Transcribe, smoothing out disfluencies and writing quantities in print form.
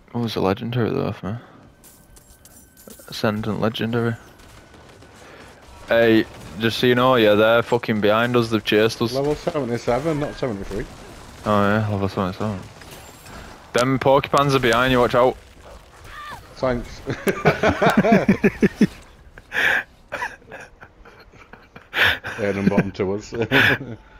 Oh, it's a legendary though, man. Ascendant legendary. Hey, just so you know, yeah, they're fucking behind us, they've chased us. Level 77, not 73. Oh yeah, level 77. Them porcupines are behind you, watch out. Thanks. Head and bottom to us.